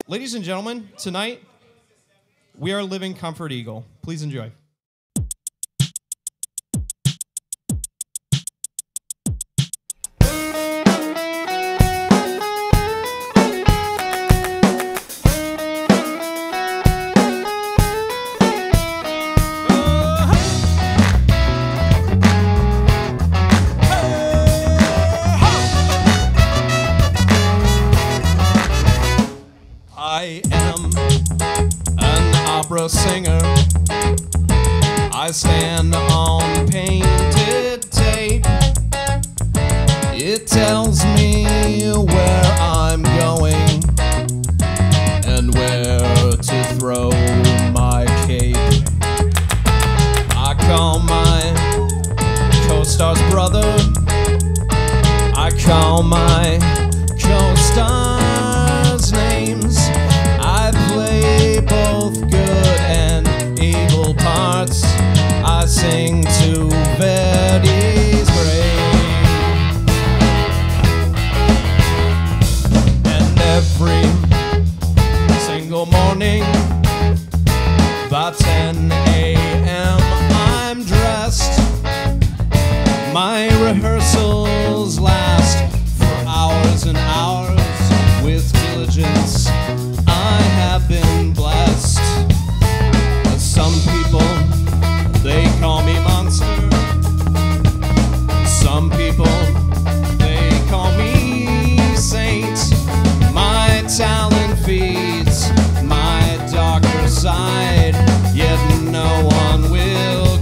Ladies and gentlemen, tonight we are Living Comfort Eagle. Please enjoy. I am an opera singer. I stand on painted tape. It tells me where I'm going and where to throw my cape. I call my co-star's brother. I call my co-star's names. I play both good and evil parts. I sing to Verdi's grave. And every single morning by 10 a.m. I'm dressed. My rehearsals last for hours and hours. With diligence I have been blessed. Some people, they call me monster. Some people, they call me saint. My talent feeds my darker side, yet no one will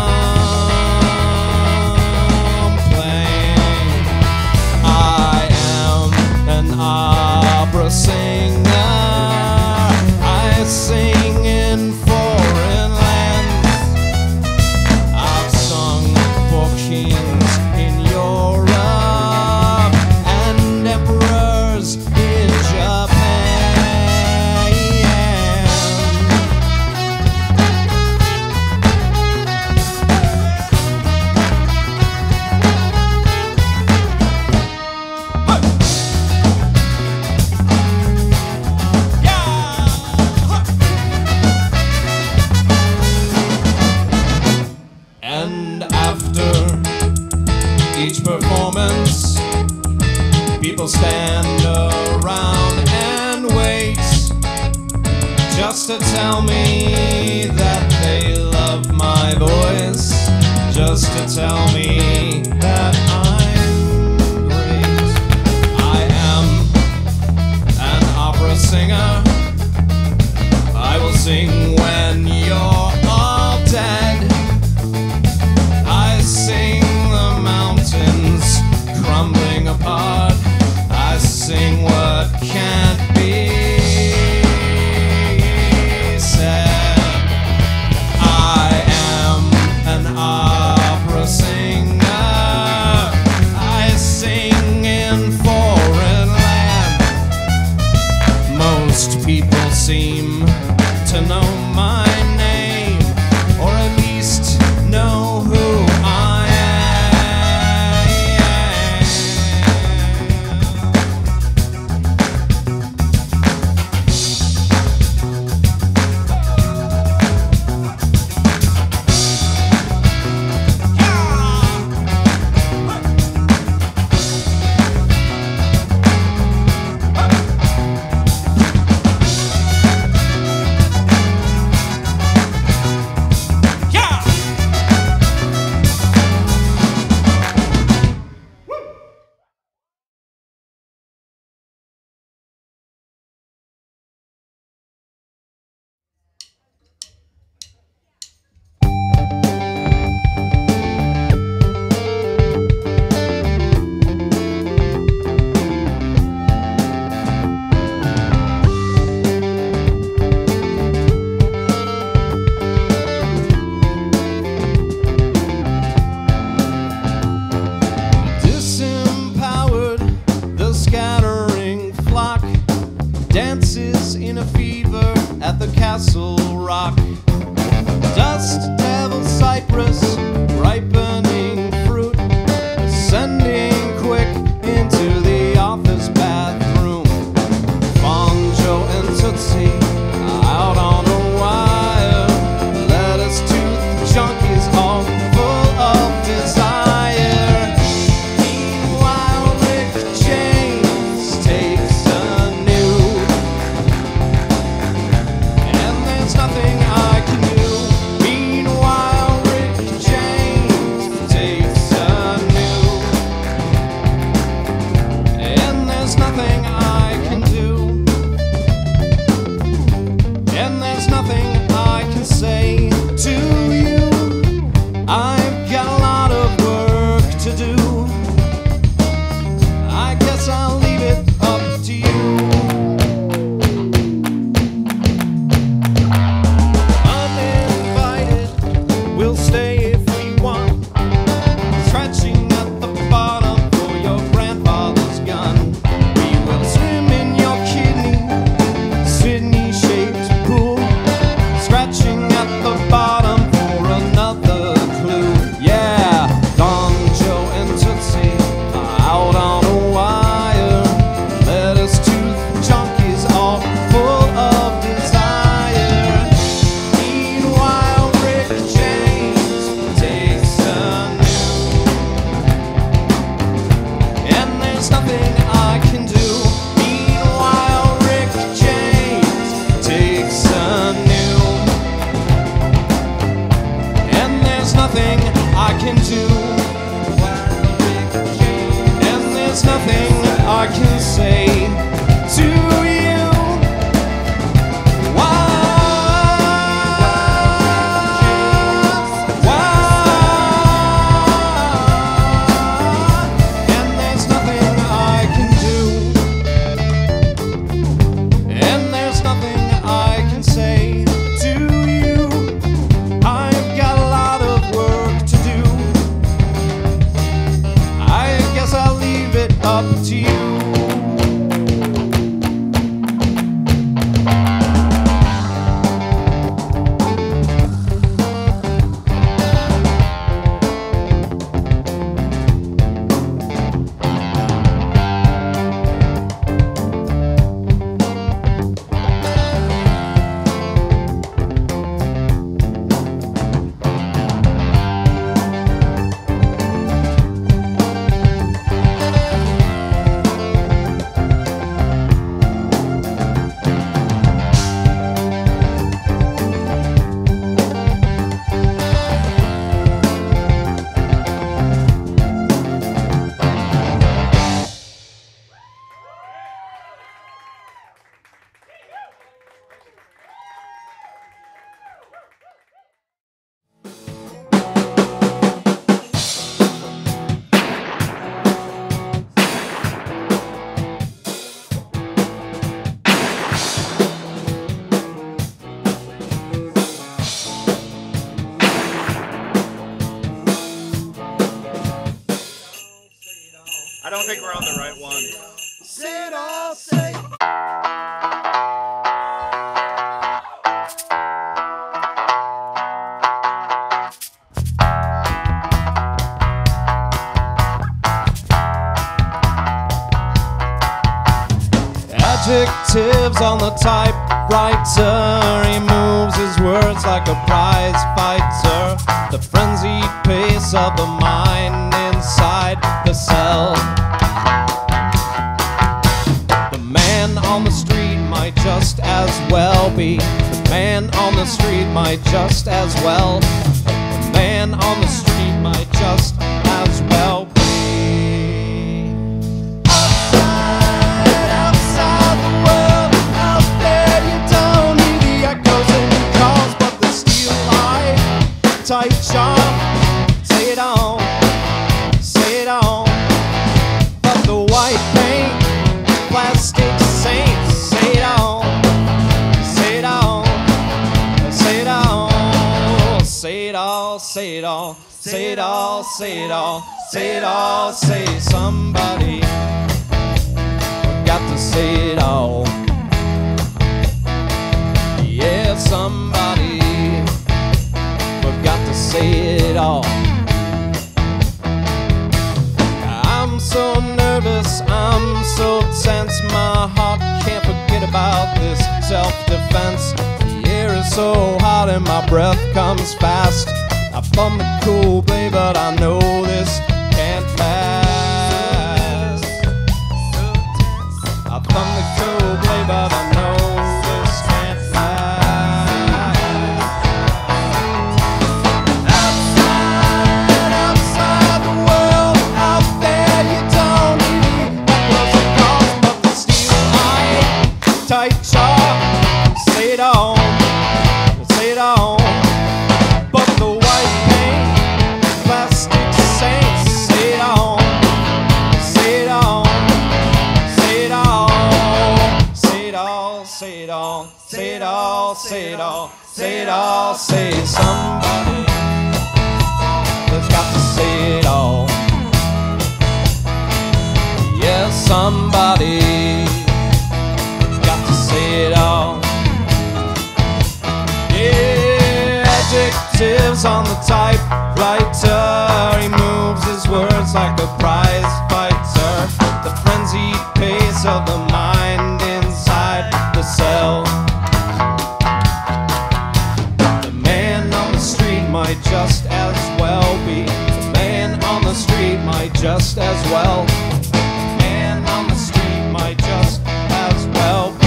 complain. I am an opera singer. I sing in foreign lands. I've sung for kings in Europe and emperors in Japan. And after each performance, people stand around and wait just to tell me that they love my voice, just to tell me that I'm great. I am an opera singer. I will sing when you're all dead. I sing the mountains crumbling apart. I sing what can't be said. I am an opera singer. I sing in foreign land. Most people seem to know my name, or at least know who I am. Dances in a fever at the Castle Rock. Dust, devil, cypress, ripening fruit, ascending quick into the office bathroom. Fonjo and think we're on the right one. Say it all, say. Adjectives on the typewriter. He moves his words like a prize fighter. The frenzied pace of the mind inside the cell. The man on the street might just as well be. The man on the street might just as well. The man on the street might just as well be. Tight sharp, say it on, but the white paint, plastic saints, say it on, say it on, say it on, say it all, say it all, say it all, say it all, say it all, say somebody got to say it all, yeah, somebody got to say it all. I'm so nervous, I'm so tense, my heart can't forget about this self-defense. The air is so hot and my breath comes fast. I bum the cool blade, but I know this can't last. I thumb the cool blade, but I know this can't last. Tight sharp, say it on, but the white paint, plastic saints, say it on, say it on, say it all, say it all, say it all, say it all, say it all, say it all, say somebody that's got to say it all, yeah, somebody say it all. Yeah, adjectives on the typewriter. He moves his words like a prize fighter. The frenzied pace of the mind inside the cell. The man on the street might just as well be. The man on the street might just as well. The man on the street might just as well be.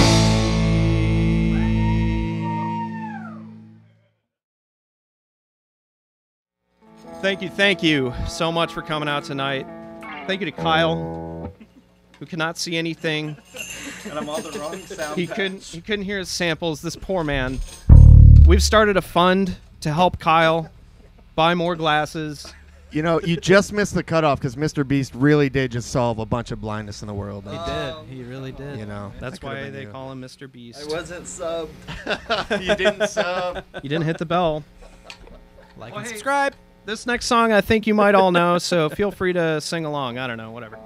Thank you so much for coming out tonight. Thank you to Kyle, who cannot see anything. And I'm on the wrong sound. He couldn't hear his samples. This poor man. We've started a fund to help Kyle buy more glasses. You know, you just missed the cutoff because Mr. Beast really did just solve a bunch of blindness in the world. He did. He really did. You know, that's why they call him Mr. Beast. I wasn't subbed. You didn't sub. You didn't hit the bell. Like and subscribe. This next song I think you might all know, so feel free to sing along. I don't know, whatever.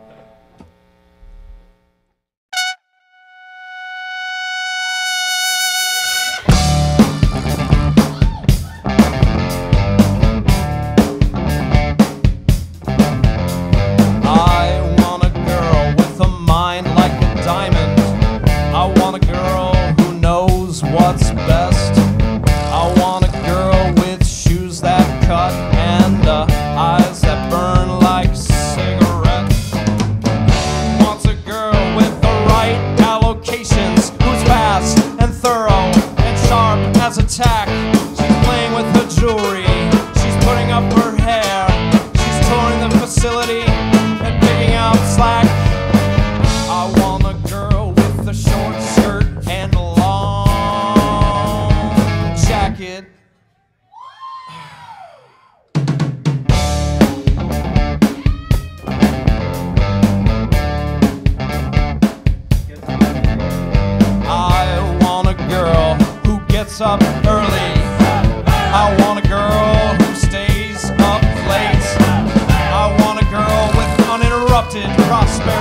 I want a girl with a mind like a diamond. I want a girl who knows what's best. I want a girl with shoes that cut and eyes that burn like cigarettes. Wants a girl with the right allocations, who's fast and thorough and sharp as a tack. She's playing with her jewelry, she's putting up her hair, she's touring the facility and picking out slack. I want a girl with a short skirt and a long jacket. I want a girl who gets up early. I want a girl who stays up late. I want a girl with uninterrupted prosperity.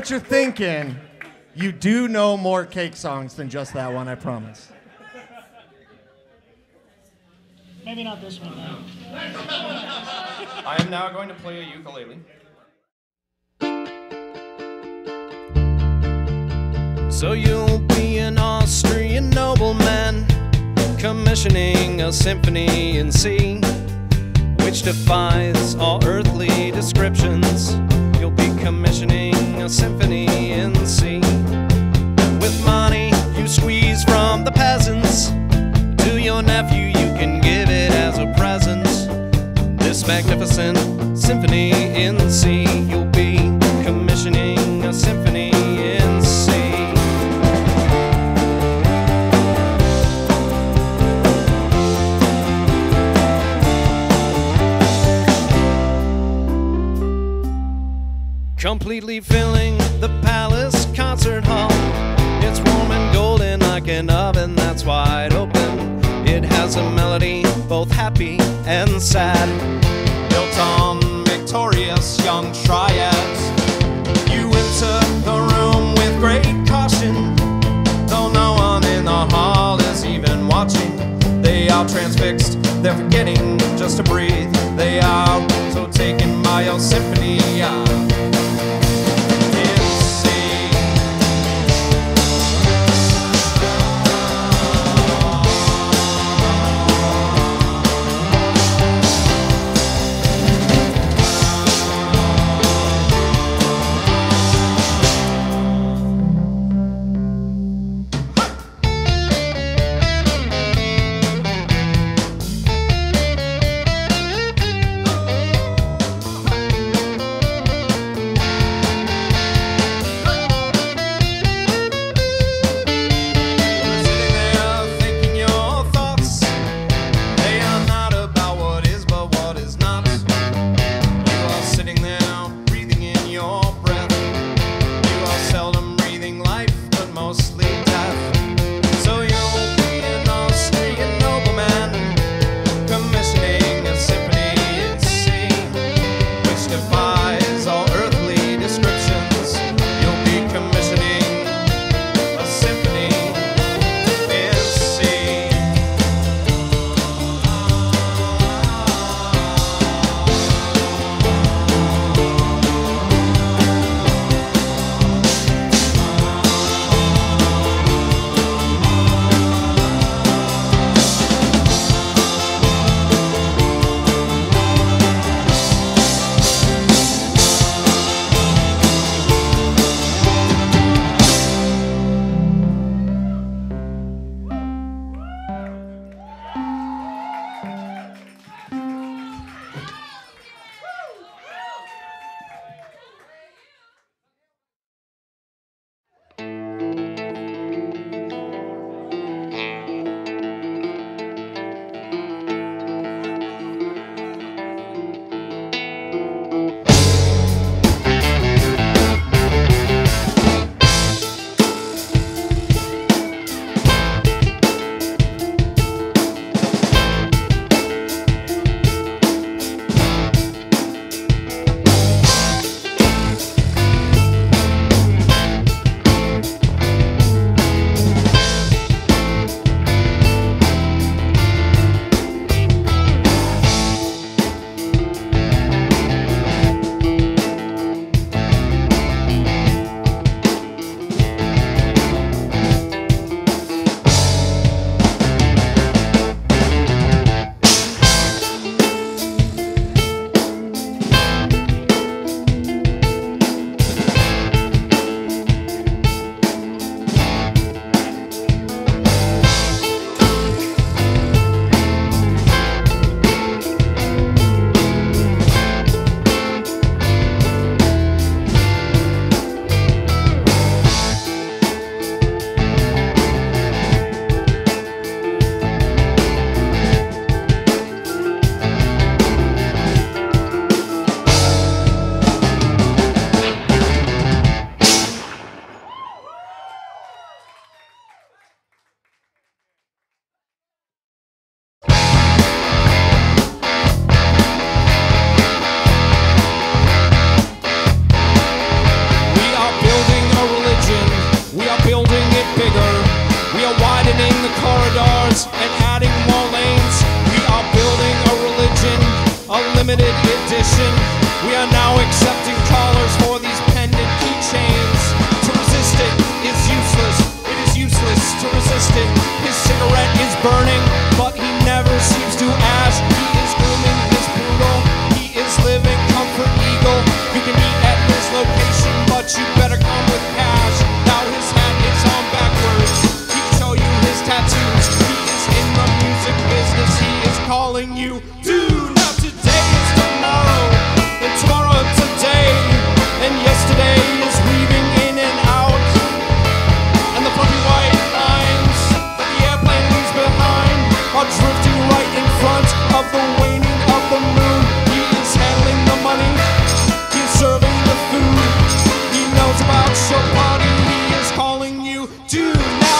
what you're thinking, you do know more Cake songs than just that one, I promise. Maybe not this one, though. I am now going to play a ukulele. So you'll be an Austrian nobleman, commissioning a symphony in C, which defies all earthly descriptions. You'll be commissioning a symphony in C. With money you squeeze from the peasants, to your nephew you can give it as a present. This magnificent symphony in C, you'll be commissioning a symphony in C. Completely filling the palace concert hall. It's warm and golden like an oven that's wide open. It has a melody both happy and sad, built on victorious young triads. You enter the room with great caution, though no one in the hall is even watching. They are transfixed, they're forgetting just to breathe. They are so taken by your symphony.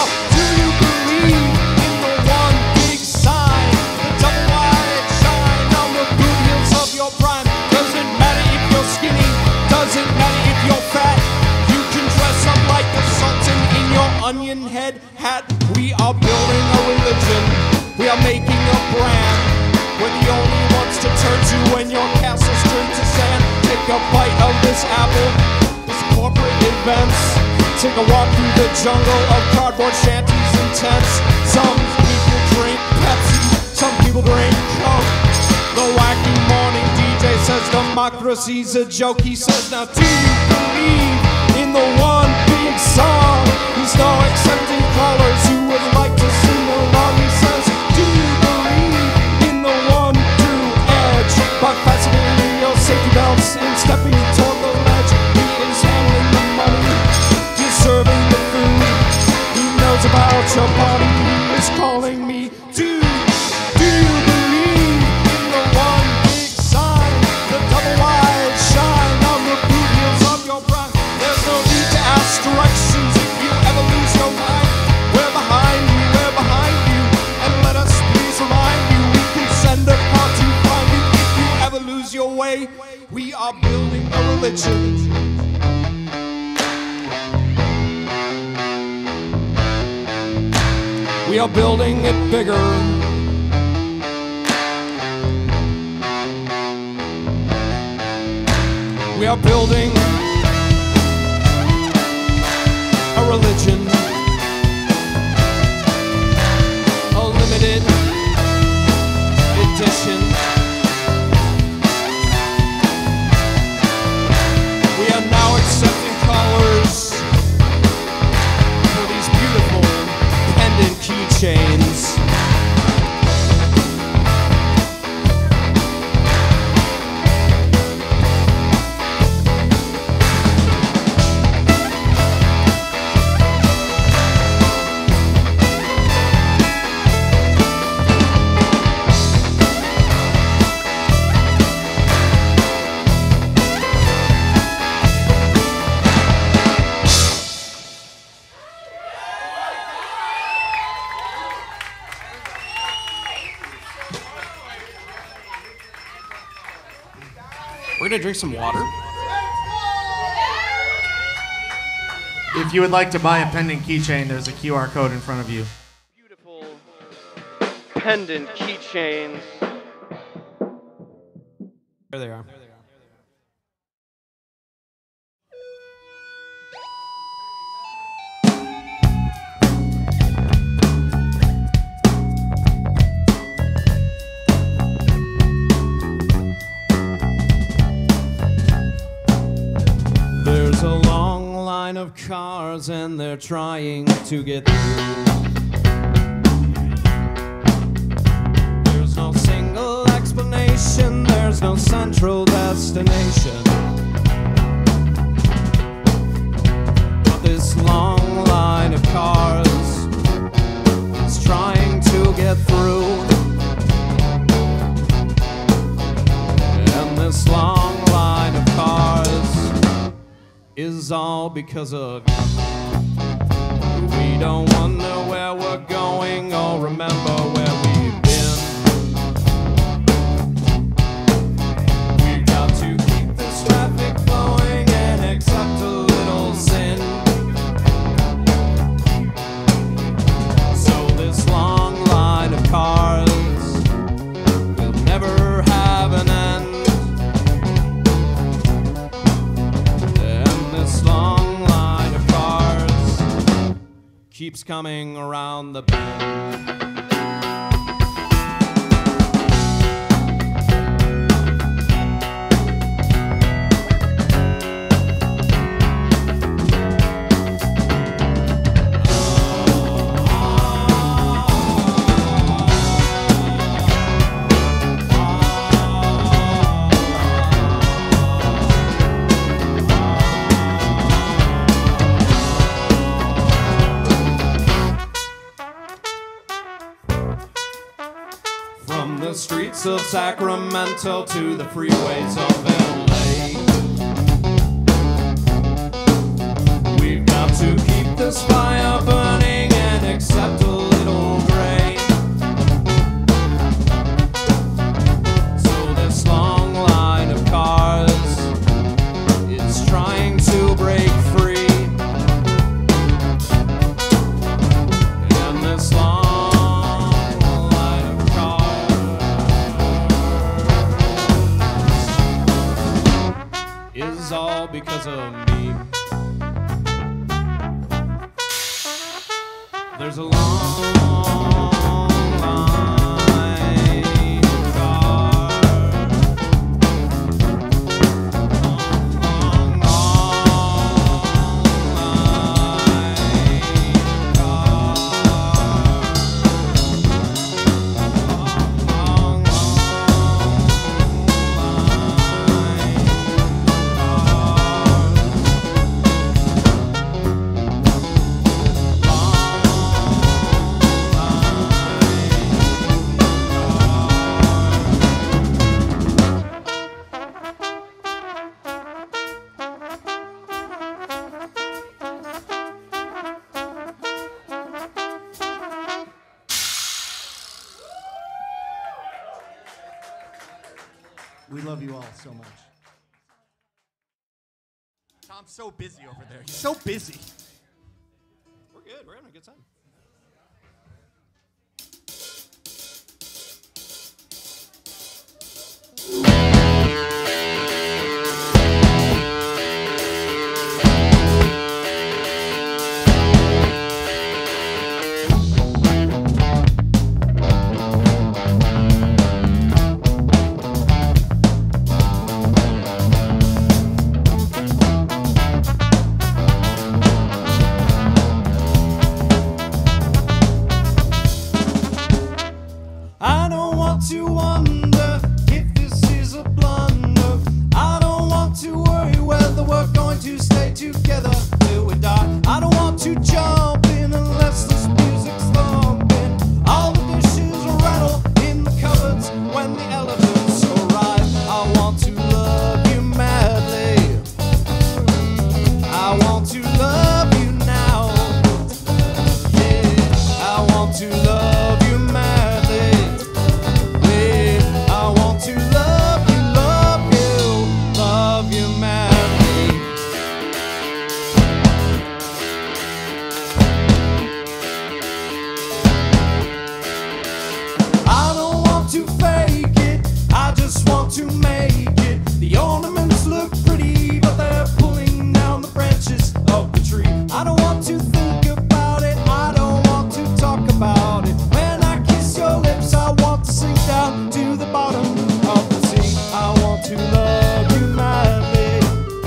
Now, do you believe in the one big sign? The double wide shine on the boot heels of your prime. Doesn't matter if you're skinny, doesn't matter if you're fat. You can dress up like the Sultan in your onion head hat. We are building a religion, we are making a brand. We're the only ones to turn to when your castles turn to sand. Take a bite of this apple, this corporate events. Take a walk through the jungle of cardboard shanties and tents. Some people drink Pepsi, some people drink Coke. The wacky morning DJ says democracy's a joke. He says, now do you believe in the one big song? He's no accepting callers who would like to sing along. He says, do you believe in the one true edge? By fastening your safety belts and stepping toward the ledge. He is handling the money, he's serving the food. He knows about your body, he is calling me. Do you believe in the one big sign? The double wide shine on the boot heels of your prime. There's no need to ask directions if you ever lose your mind. We're behind you, and let us please remind you. We can send a car to find you if you ever lose your way. We are building a religion. We are building it bigger. We are building a religion, a limited edition. We are now accepting callers for these beautiful pendant keychains. We're gonna drink some water. If you would like to buy a pendant keychain, there's a QR code in front of you. Beautiful pendant keychains. There they are. There's a long line of cars and they're trying to get through. There's no single explanation, there's no central destination. But this long line of cars is trying to get through. And this long line of cars is all because of you. We don't wonder where we're going or remember where we've been. We've got to keep this traffic flowing and accept a little sin. So this long line of cars will never have an end. This long line of cars keeps coming around the bend. From the streets of Sacramento to the freeways of LA, we've got to keep this fire burning and because of me. There's a long line of cars. Long, long, long line of cars. Long, long, long We love you all so much. Tom's so busy over there. He's so busy. We're good. We're having a good time. I don't want to wonder if this is a blunder. I don't want to worry whether we're going to stay together till we die. I don't want to jump in unless this music's thumping. All the dishes rattle in the cupboards when the elephants arrive. I want to love you madly. I want to love you now. Yeah, I want to love you madly. I want to love you, love you, love you madly. I don't want to fake it, I just want to make it. The ornaments look pretty, but they're pulling down the branches of the tree. I don't want to think about it, I don't want to talk about it. When I kiss your lips, I want to sink down to the bottom of the sea. I want to love you madly.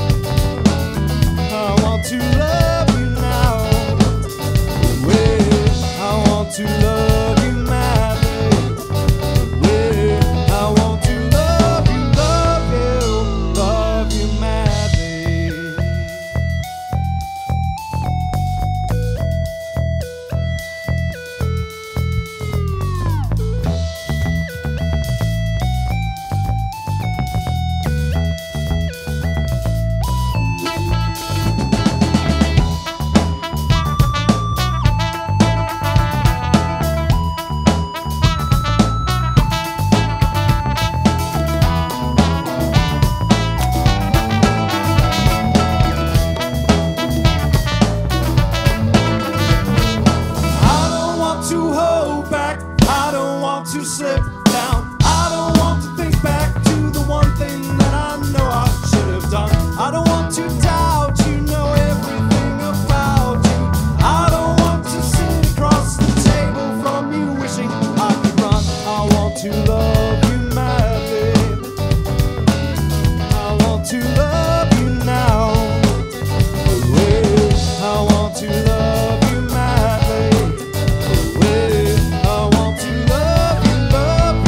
I want to love you now. Well, I want to love you madly. Well, I want to love you, love you, love you madly. I don't want to hold back, I don't want to slip down, I don't want to think back to the one thing that I know I should have done. I don't want to doubt you know everything about you. I don't want to sit across the table from you wishing I could run. I want to love you madly. I want to love you now. Well, I want to love you madly. Well, I want to love you, love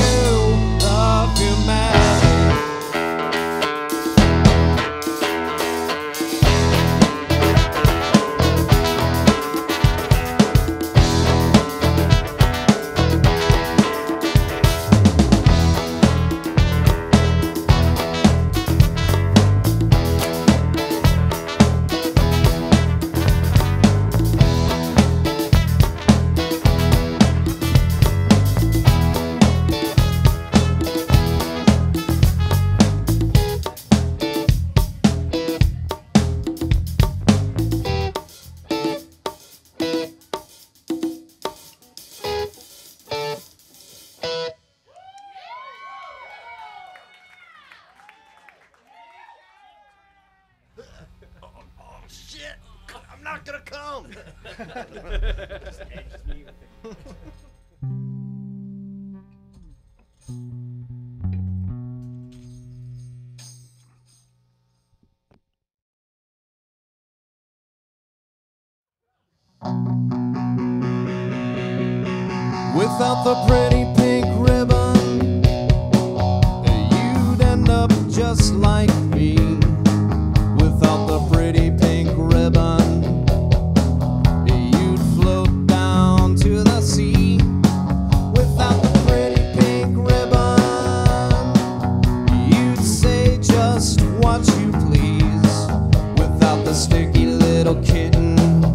Without the pretty pink ribbon, you'd end up just like me. Without the pretty pink ribbon, you'd float down to the sea. Without the pretty pink ribbon, you'd say just what you please. Without the sticky little kitten,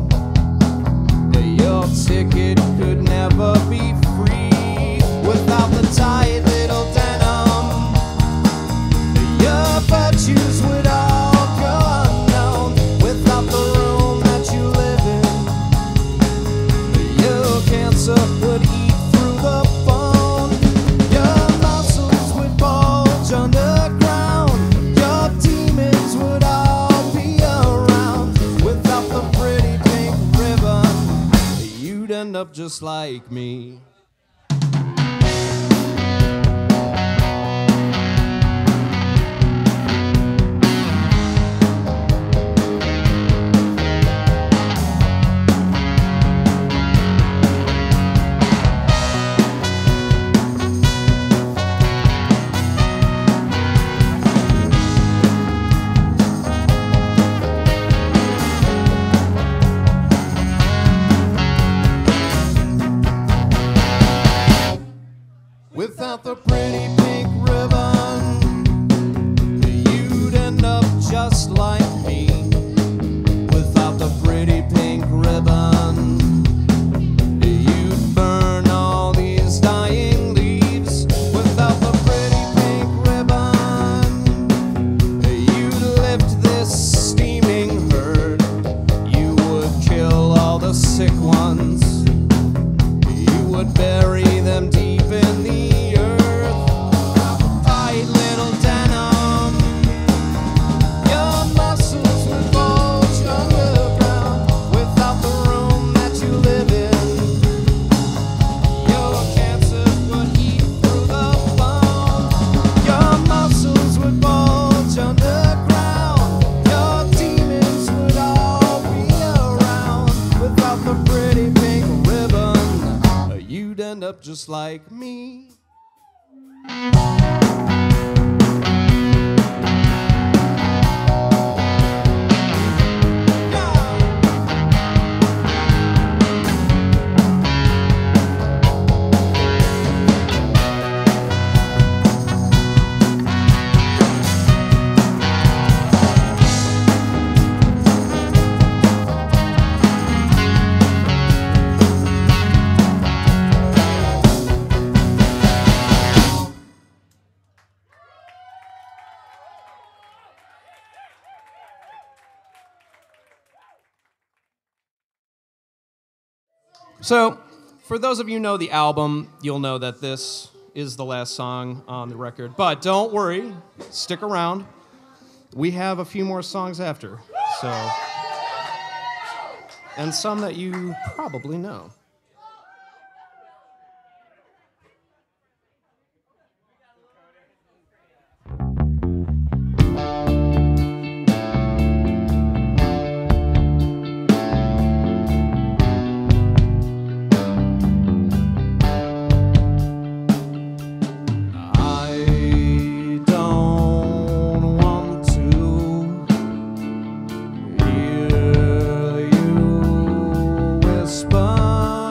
your ticket could never be free. Without the tight little denim, your virtues would all go unknown. Without the room that you live in, your cancer would eat through the bone. Your muscles would bulge underground. Your demons would all be around. Without the pretty pink ribbon, you'd end up just like me. Without the pretty pink ribbon, you'd end up just like me. Without the pretty pink ribbon, you'd burn all these dying leaves. Without the pretty pink ribbon, you'd lift this steaming herd. You would kill all the sick ones. You would bury them deep in the earth. Tight little denim, your muscles would bulge underground. Without the room that you live in, your cancer would eat through the bone. Your muscles would bulge underground. Your demons would all be around. Without the pretty pink ribbon, you'd end up just like me. So, for those of you who know the album, you'll know that this is the last song on the record. But don't worry, stick around. We have a few more songs after. So, and some that you probably know. Whisper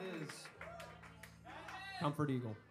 is Comfort Eagle.